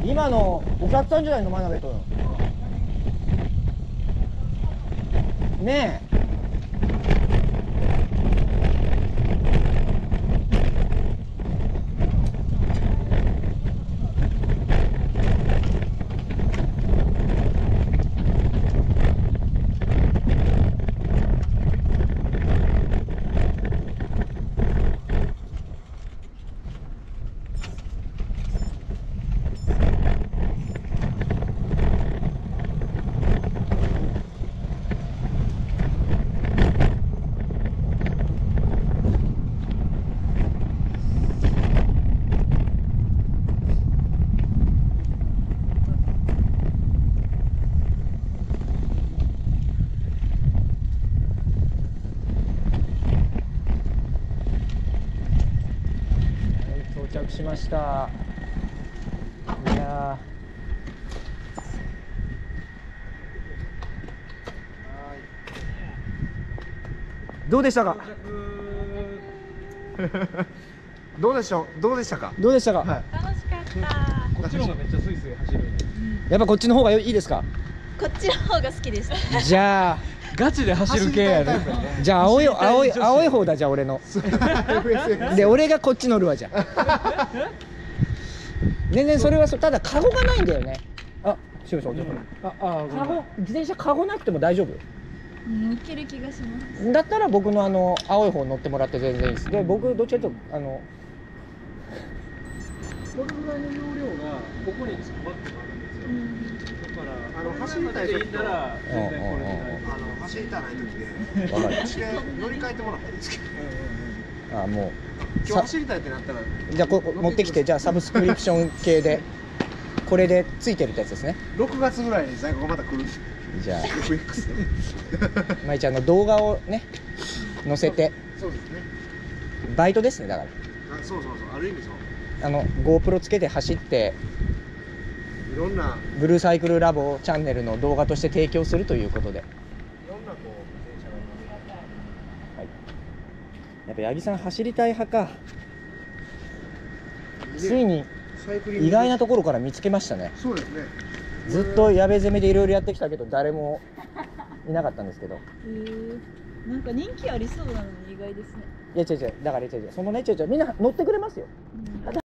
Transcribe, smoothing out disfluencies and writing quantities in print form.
今のお客さんじゃないの、真鍋君。ねえ。到着しました。いやどうでしたか。 どうでしたか。 どうでしたか。 楽しかった。 こっちの方がめっちゃスイスイ走る。 やっぱこっちの方がいいですか。 こっちの方が好きです。 じゃあガチで走る系やね。 じゃあ青い方だ。じゃあ俺ので俺がこっち乗るわ。じゃあ全然それはただカゴがないんだよね。あ、しぶさん、カゴ、自転車カゴなくても大丈夫。 いける気がします。 だったら僕の青い方乗ってもらって全然いいです。で僕どっちかというとこのぐらいの容量がここにバッグがあるんですよ。だから走りたい時と全然これで走りたない時でわかる乗り換えてもらったらいいですけど。 もう今日走りたいってなったらじゃあ持ってきて、じゃあサブスクリプション系でこれでついてるってやつですね。 6月ぐらいに最後また来る。 じゃあ FX でまいちゃんの動画をね載せて。 そうですね。 バイトですね。だからそうある意味そう。 GoPro つけて走っていろんなブルーサイクルラボチャンネルの動画として提供するということで、 いろんなこう電車があります。 はい、やっぱ八木さん走りたい派か。ついに意外なところから見つけましたね。 そうですね。 ずっと矢部攻めでいろいろやってきたけど誰もいなかったんですけど。 なんか人気ありそうなのに意外ですね。 いや違うだから違うそのねみんな乗ってくれますよ。